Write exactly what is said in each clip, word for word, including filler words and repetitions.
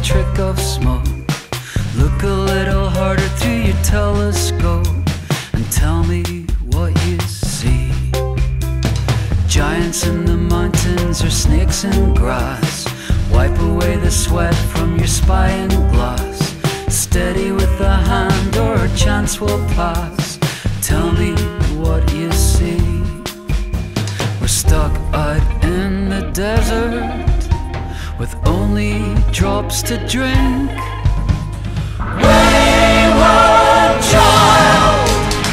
trick of smoke. Look a little harder through your telescope and tell me what you see. Giants in the mountains or snakes in grass. Wipe away the sweat from your spying glass. Steady with a hand or a chance will pass. Tell me what you see. We're stuck out in the desert with only drops to drink. Wayward child,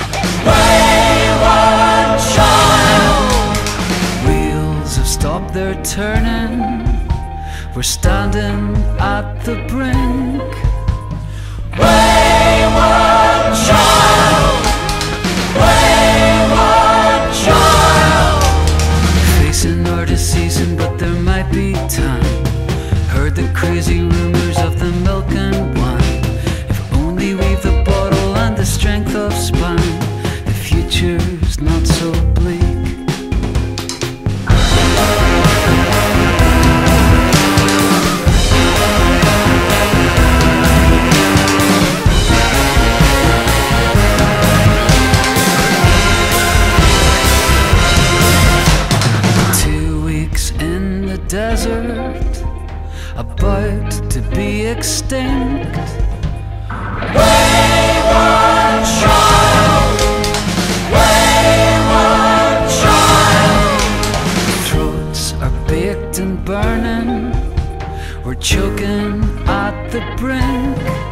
wayward child. Wheels have stopped their turning. We're standing at the brink. Wayward child, wayward child. Facing our season, but there might be time. Heard the crazy rumors of the milk and wine. If only we've the bottle and the strength of spine, the future's not so bleak. Desert, about to be extinct. Wayward child, wayward child. Throats are baked and burning. We're choking at the brink.